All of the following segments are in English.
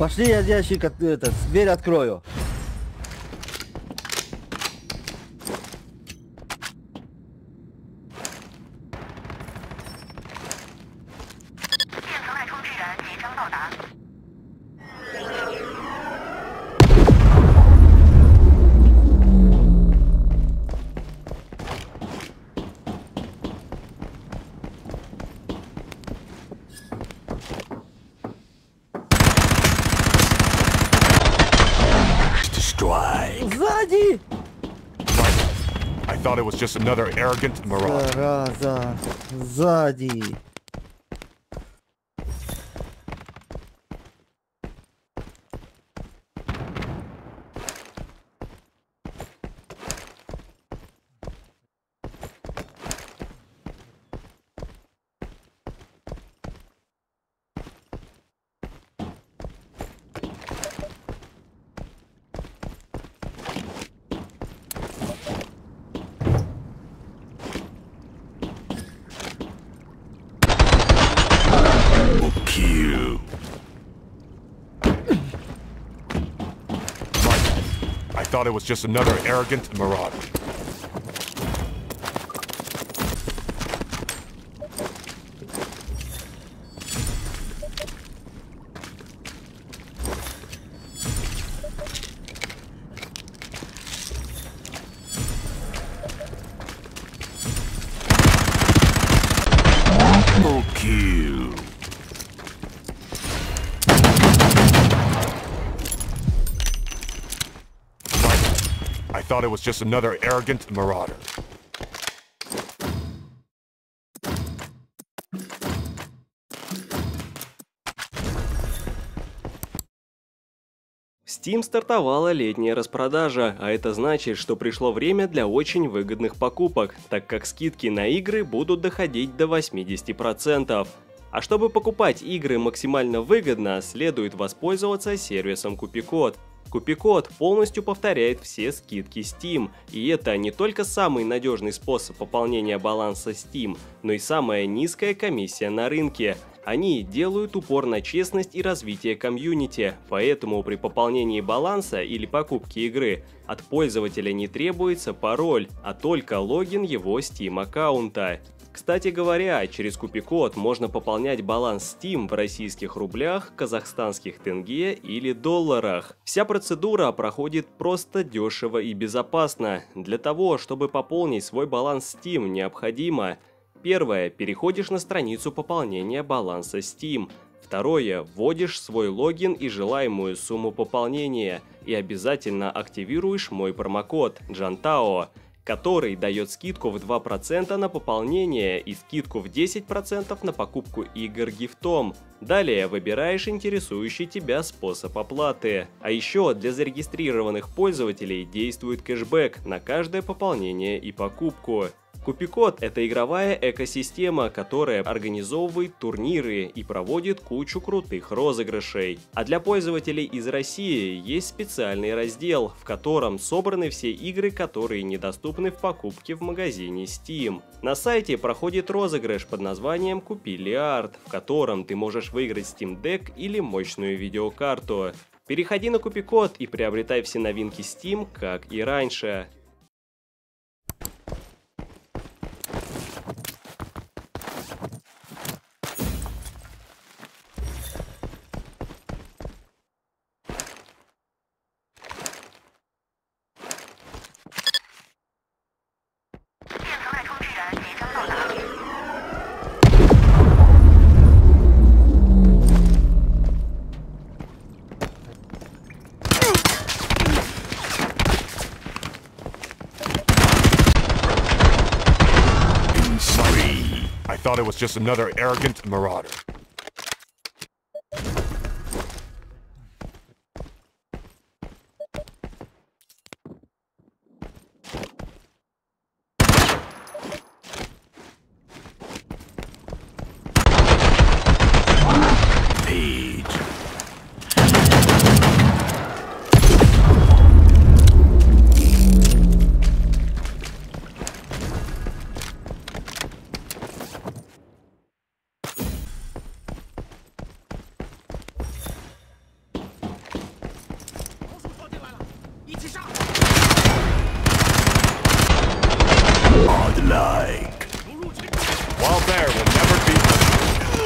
Пошли, я ящик, дверь открою. Сзади! I thought it was just another arrogant marauder. Зараза! Сзади! Kill. I thought it was just another arrogant marauder. Kill. I thought it was just another arrogant marauder. В Steam стартовала летняя распродажа, а это значит, что пришло время для очень выгодных покупок, так как скидки на игры будут доходить до 80%. А чтобы покупать игры максимально выгодно, следует воспользоваться сервисом Купи-код. Купи-код полностью повторяет все скидки Steam, и это не только самый надежный способ пополнения баланса Steam, но и самая низкая комиссия на рынке. Они делают упор на честность и развитие комьюнити, поэтому при пополнении баланса или покупке игры от пользователя не требуется пароль, а только логин его Steam аккаунта. Кстати говоря, через Купи-код можно пополнять баланс Steam в российских рублях, казахстанских тенге или долларах. Вся процедура проходит просто, дешево и безопасно. Для того, чтобы пополнить свой баланс Steam, необходимо: первое, переходишь на страницу пополнения баланса Steam. Второе, вводишь свой логин и желаемую сумму пополнения. И обязательно активируешь мой промокод JOHNTAO, который дает скидку в 2% на пополнение и скидку в 10% на покупку игр гифтом. Далее выбираешь интересующий тебя способ оплаты. А еще для зарегистрированных пользователей действует кэшбэк на каждое пополнение и покупку. Купи-код – это игровая экосистема, которая организовывает турниры и проводит кучу крутых розыгрышей. А для пользователей из России есть специальный раздел, в котором собраны все игры, которые недоступны в покупке в магазине Steam. На сайте проходит розыгрыш под названием «Купи Лиард», в котором ты можешь выиграть Steam Deck или мощную видеокарту. Переходи на Купи-код и приобретай все новинки Steam, как и раньше. I thought it was just another arrogant marauder. like. Wild bear will never be hunted.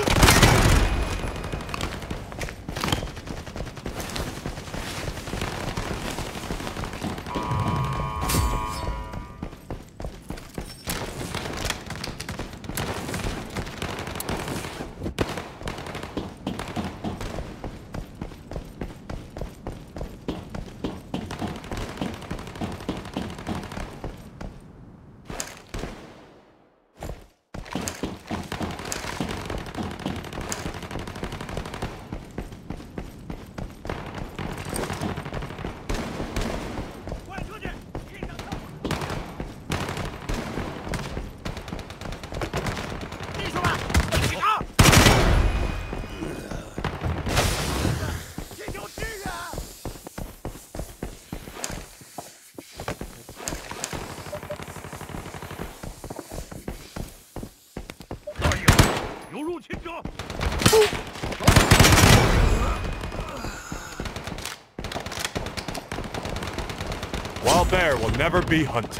Wild bear will never be hunted.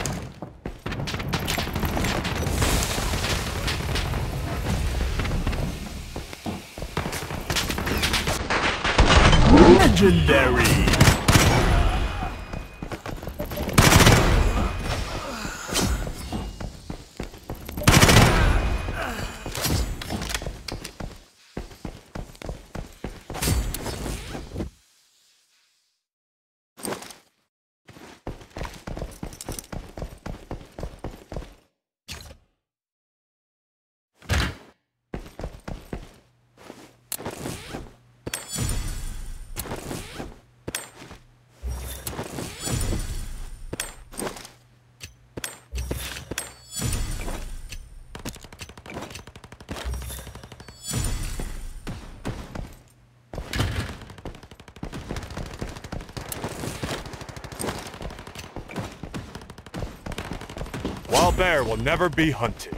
Legendary! Wild bear will never be hunted.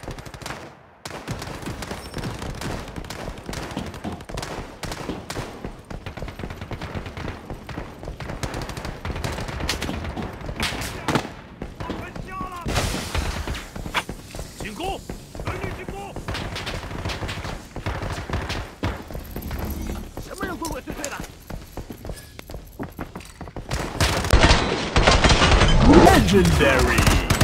Legendary!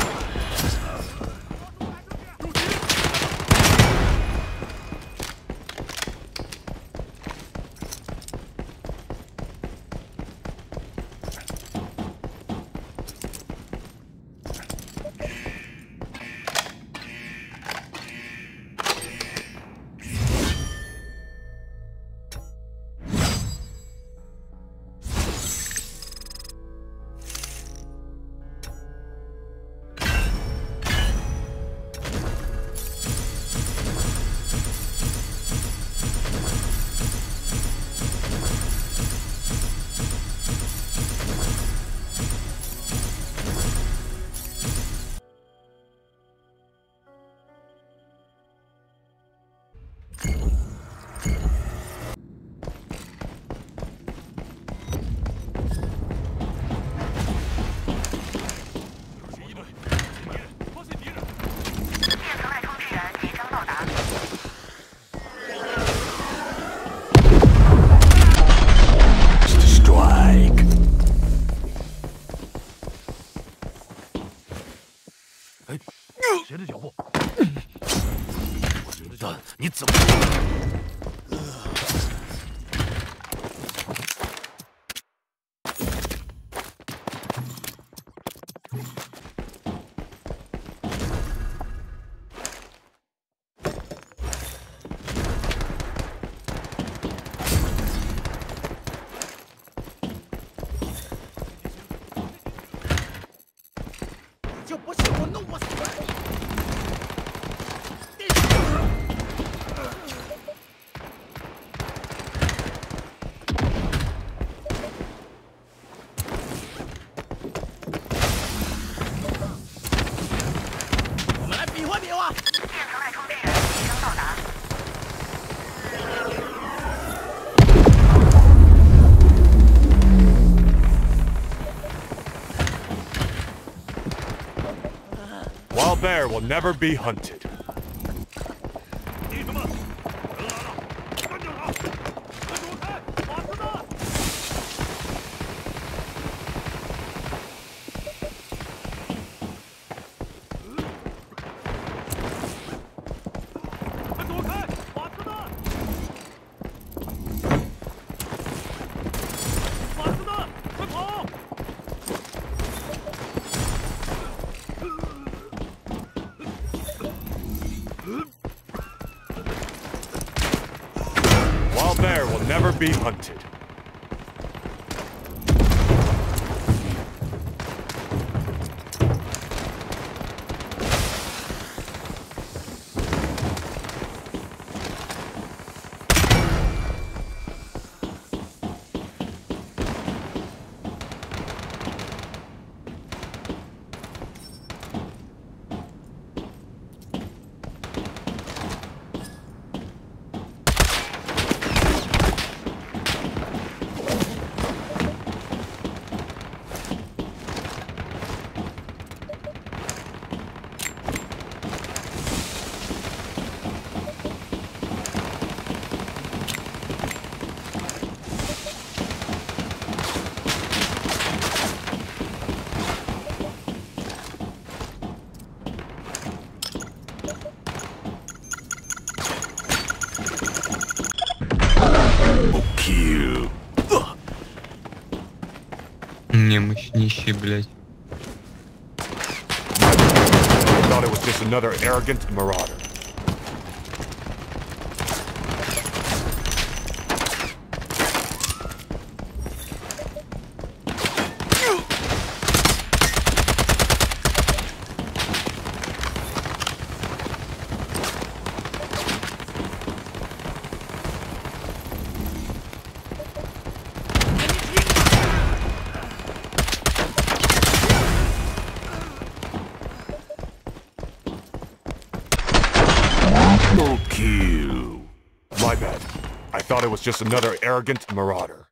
Strike! 谁的脚步？我觉得你怎么？ 这不是我弄不死的。 bear will never be hunted. 弟兄们，人来了，跟着他，快躲开，马子弹！快躲开，马子弹！马子弹，快跑！ Wild bear will never be hunted. Kill. Не, мощнейший, блядь. I thought it was just another arrogant marauder. Kill. My bad. I thought it was just another arrogant marauder.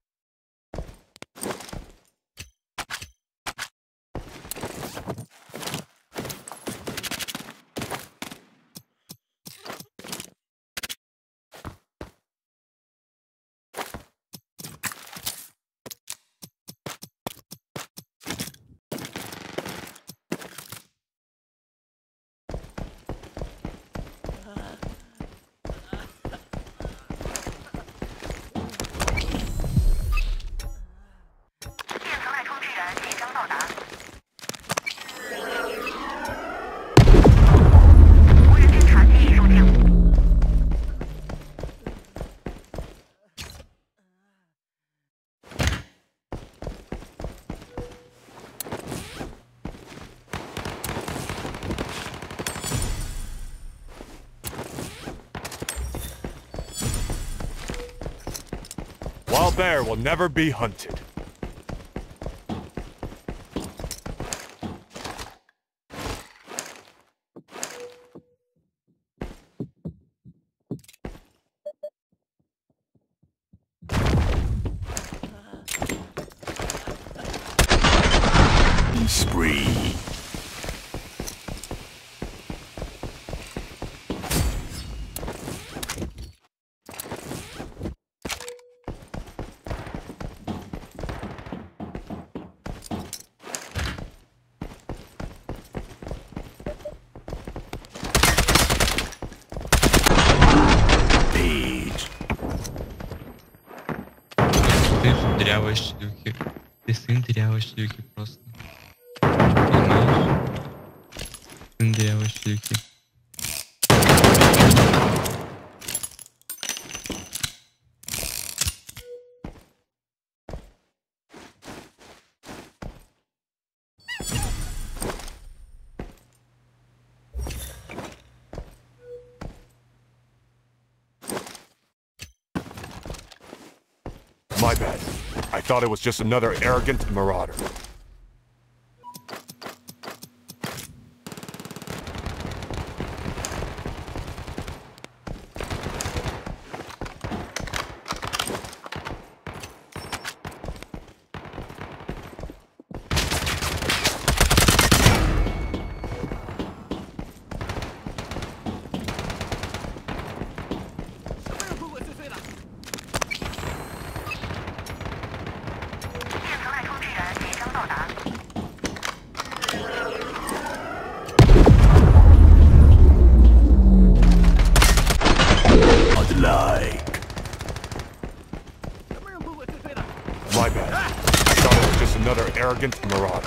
Wild bear will never be hunted. Spree. Ты дырявой шлюхи. Ты сын дырявой шлюхи просто. Понимаешь? Сын дырявой шлюхи. My bad. I thought it was just another arrogant marauder. My bad. I thought it was just another arrogant marauder.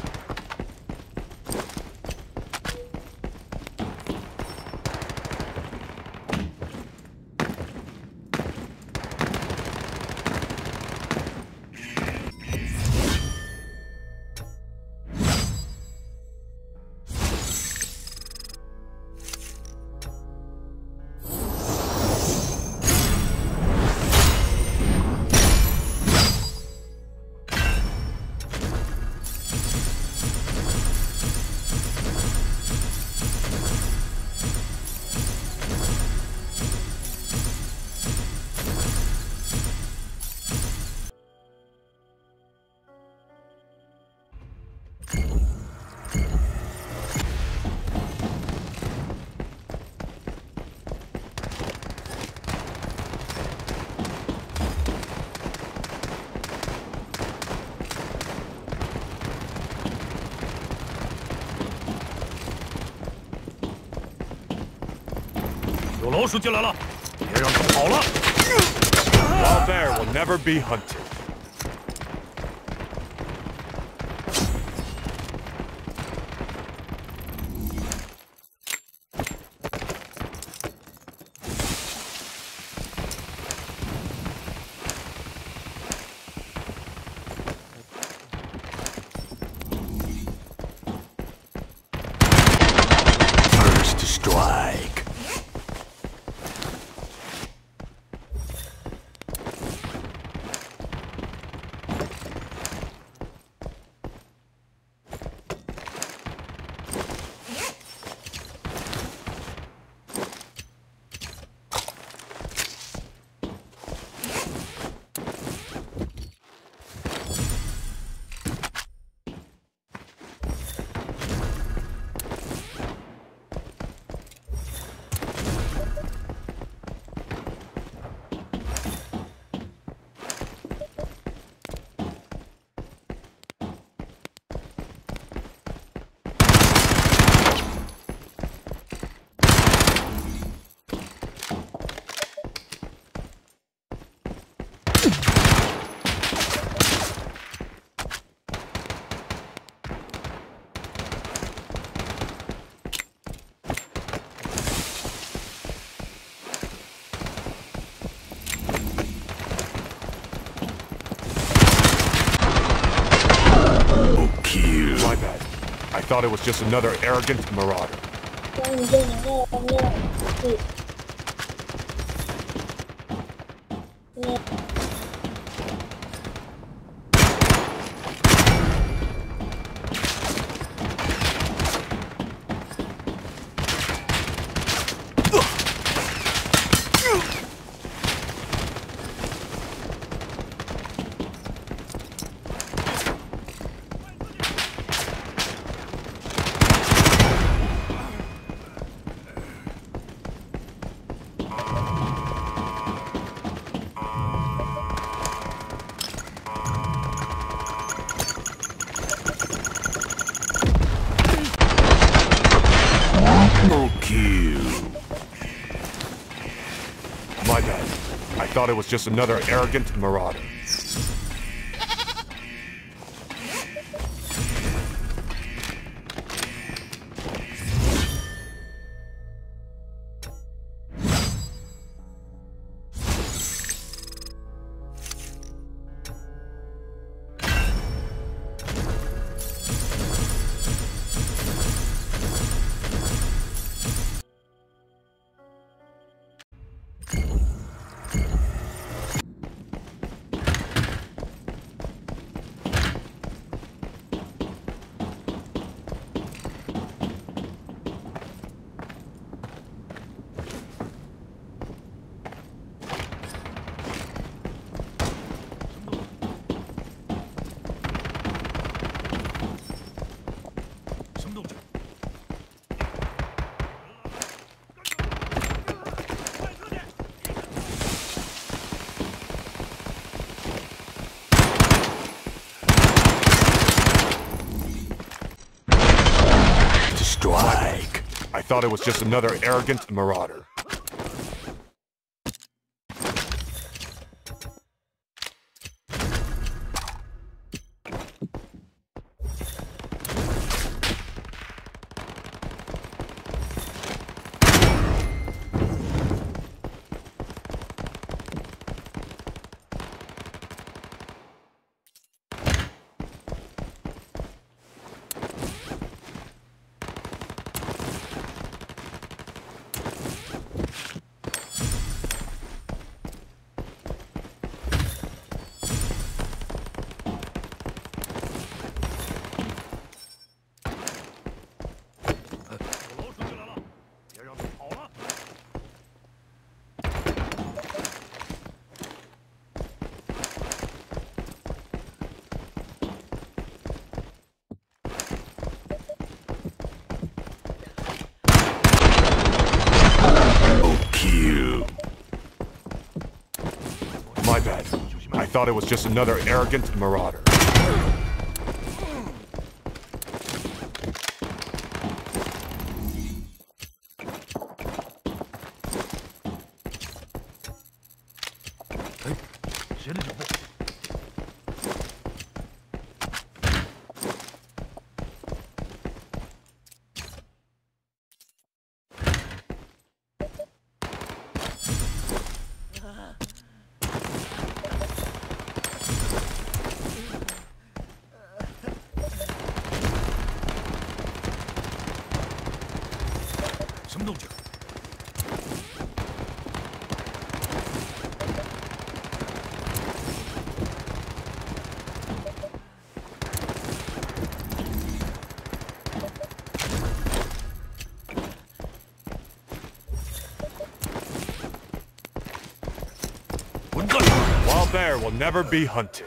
Wild bear will never be hunted. First strike. My bad. I thought it was just another arrogant marauder. My bad. I thought it was just another arrogant marauder. Strike. I thought it was just another arrogant marauder. My bad. I thought it was just another arrogant marauder. Wild bear will never be hunted.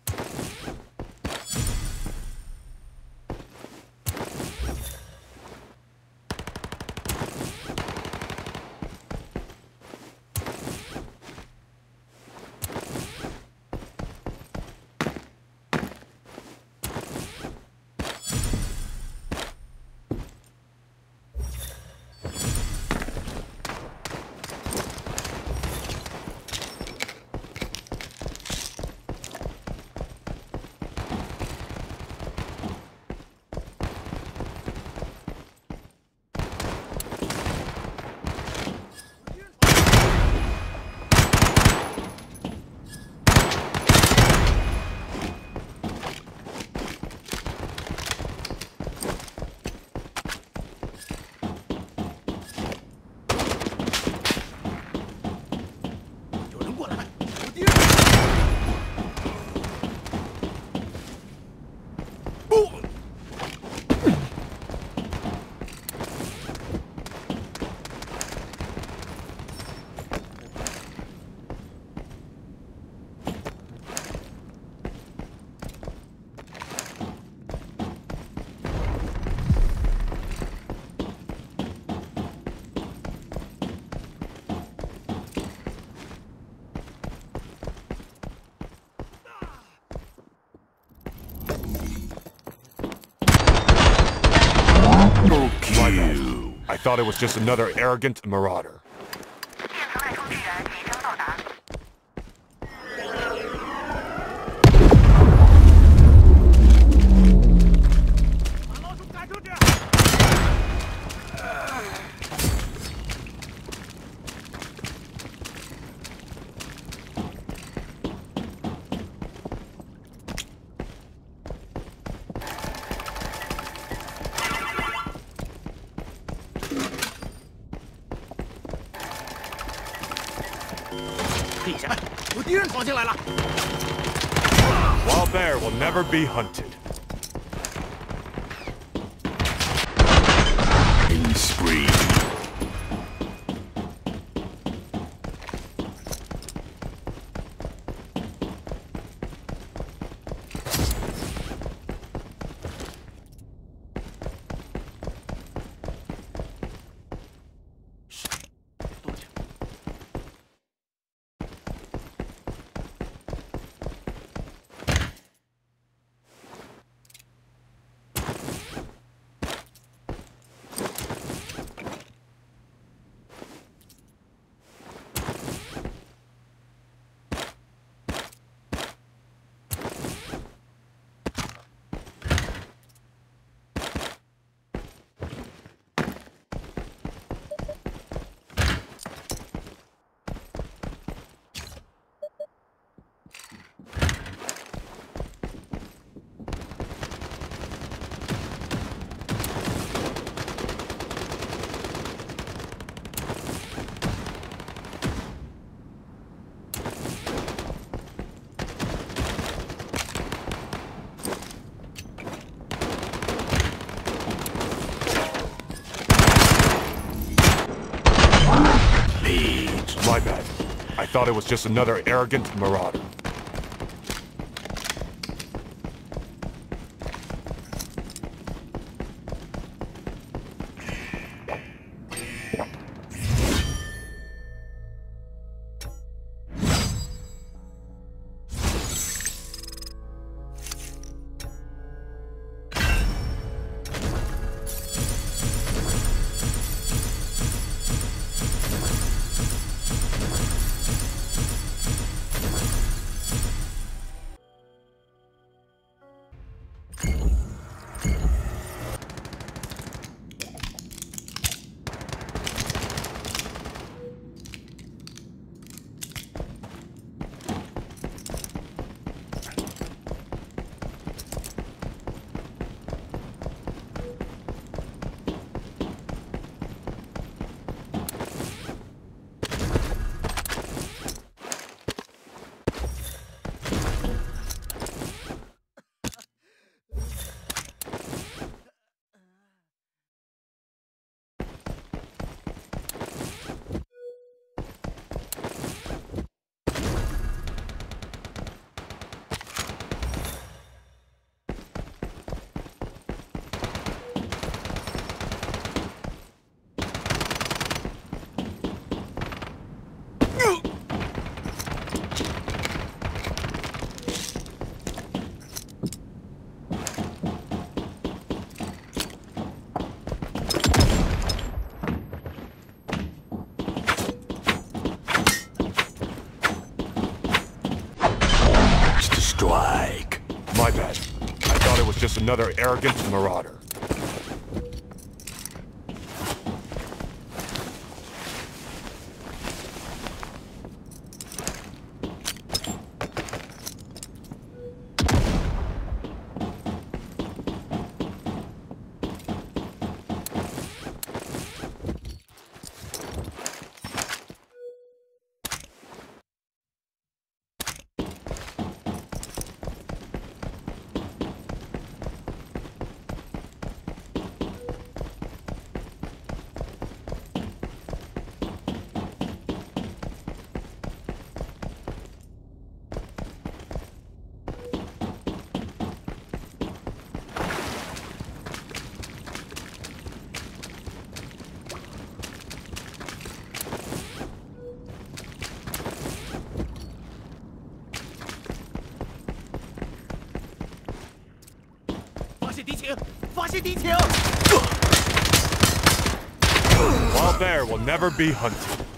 I thought it was just another arrogant marauder. 地下，有敌人闯进来了！ Wild bear will never be hunted. In spree. My bad. I thought it was just another arrogant marauder. strike. My bad. I thought it was just another arrogant marauder. Wild bear will never be hunted.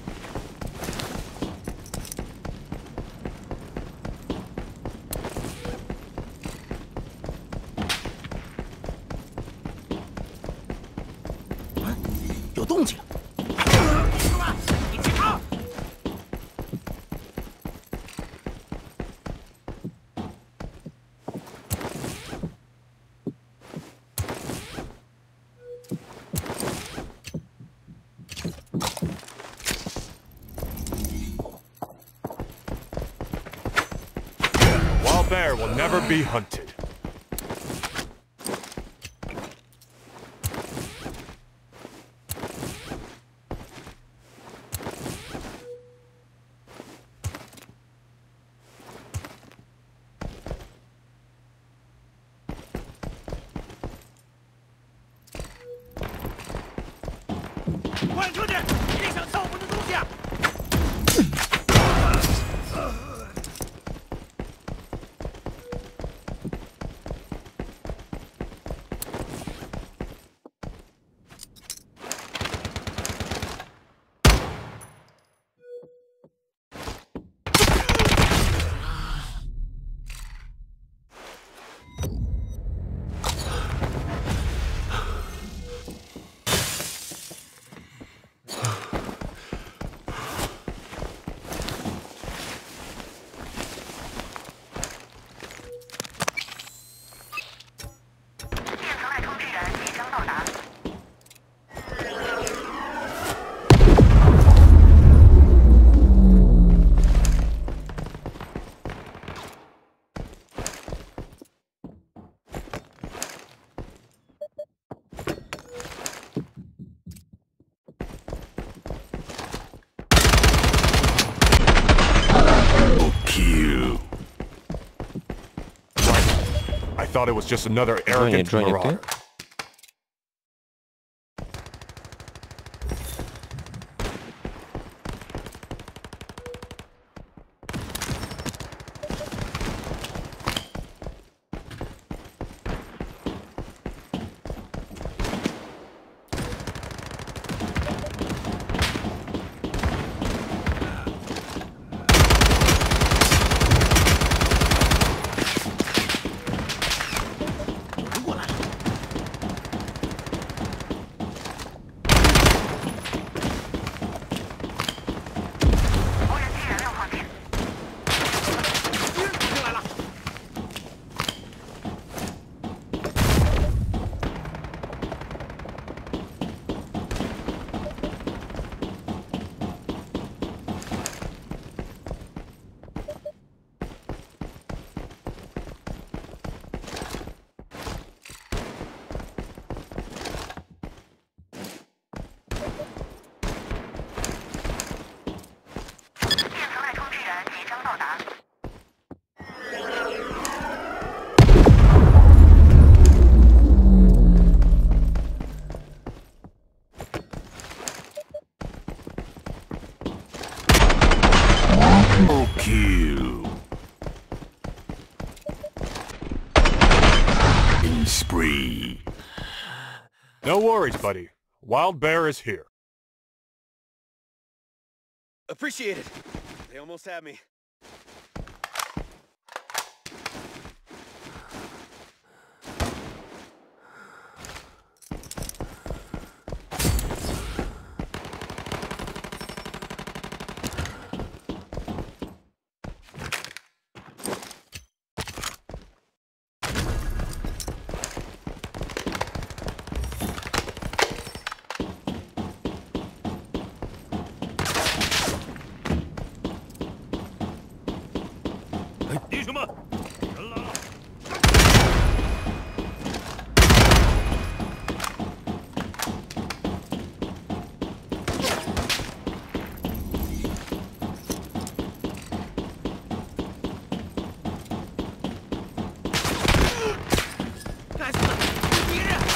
Wild bear will never be hunted. I thought it was just another arrogant Johnny, marauder. Kill. Spree. No worries, buddy. Wild bear is here. Appreciate it. They almost had me. 弟兄们，人来了！ 该死的，有敌人！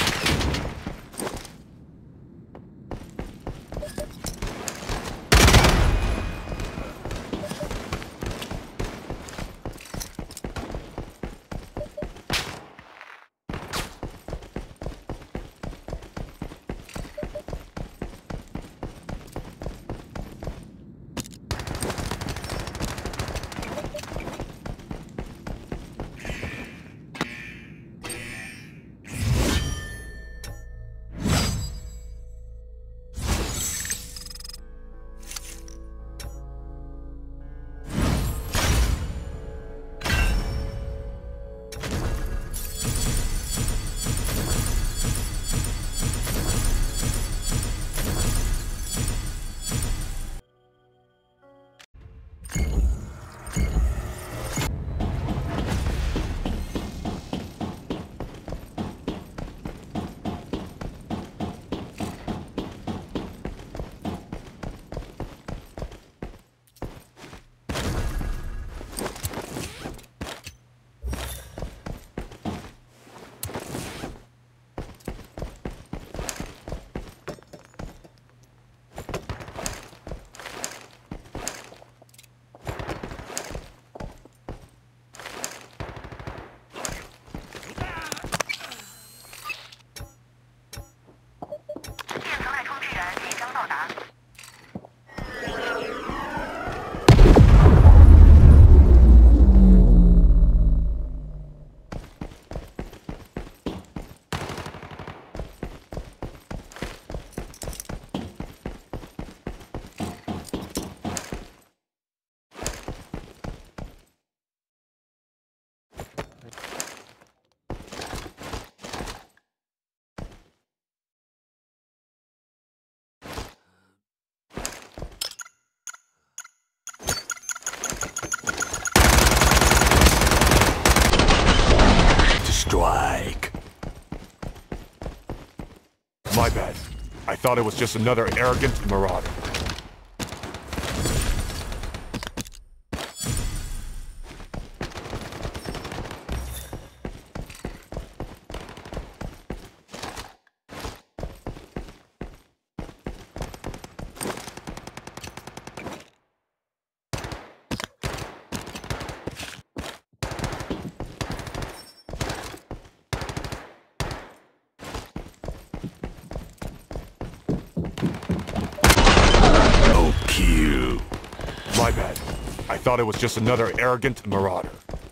Strike. My bad. I thought it was just another arrogant marauder. Kill. My bad. I thought it was just another arrogant marauder.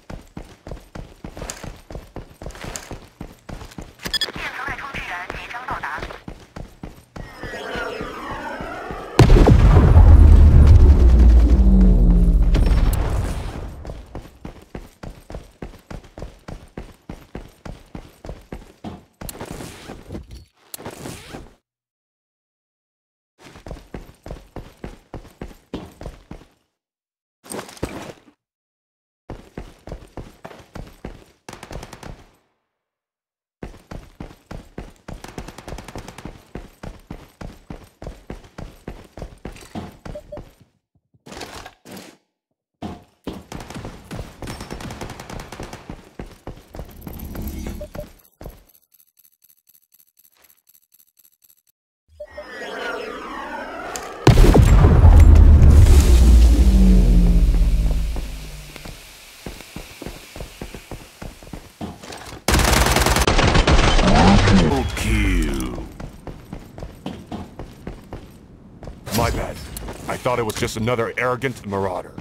Kill. My bad. I thought it was just another arrogant marauder.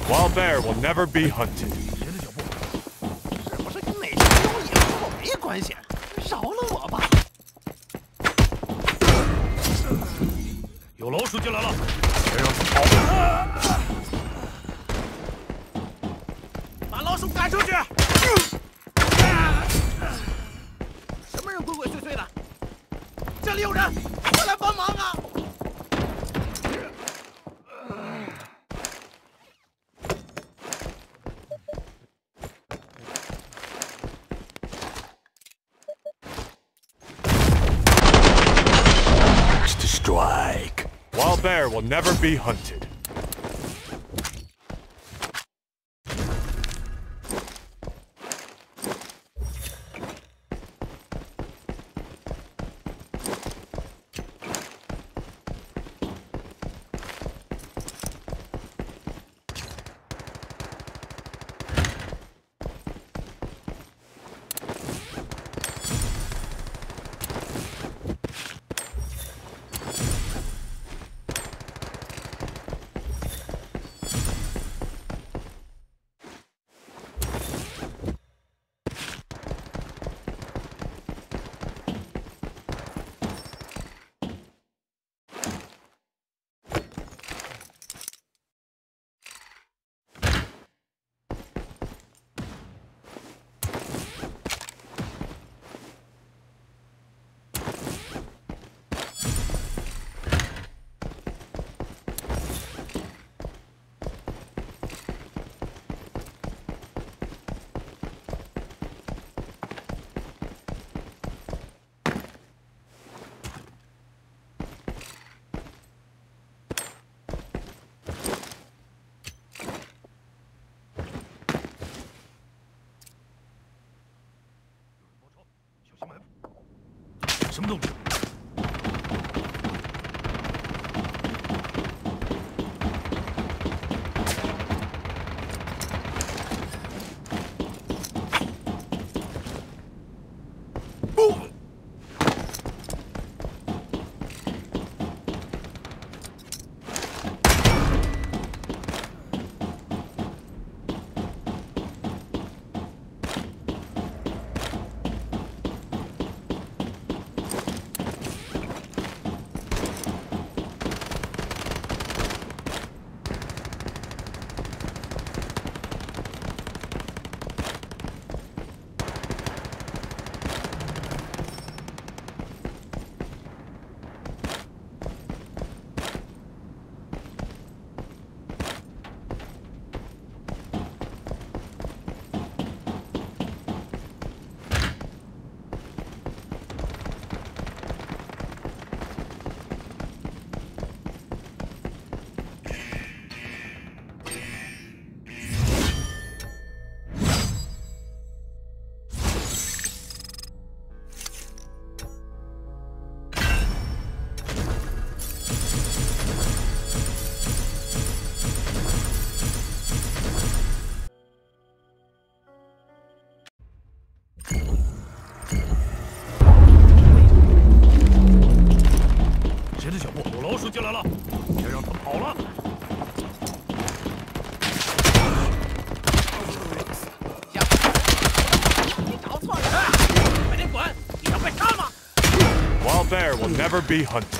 Wild bear will never be hunted. 谁的脚步？是不是跟哪些东西和我没关系？饶了我吧！有老鼠进来了，别让它跑！把老鼠赶出去！什么人鬼鬼祟祟的？这里有人，快来帮忙啊！ To strike. Wild bear will never be hunted. 什么动静？不！谁的脚步？有老鼠进来了，别让它跑了！你找错人！快点滚！你要被杀吗 Wild bear will never be hunted.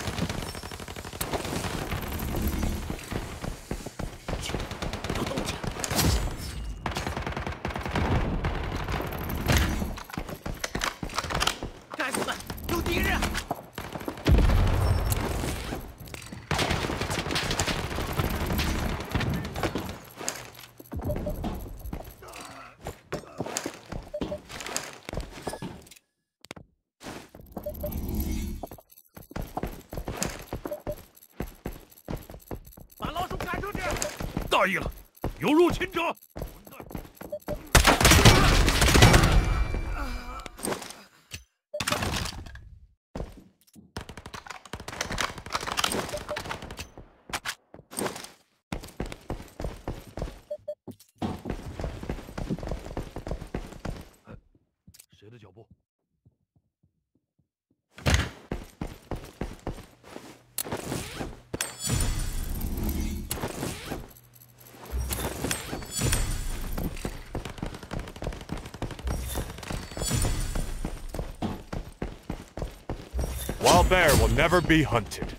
有动静！该死的，有敌人！ 把老鼠赶出去！大意了，有入侵者！谁的脚步？ bear will never be hunted.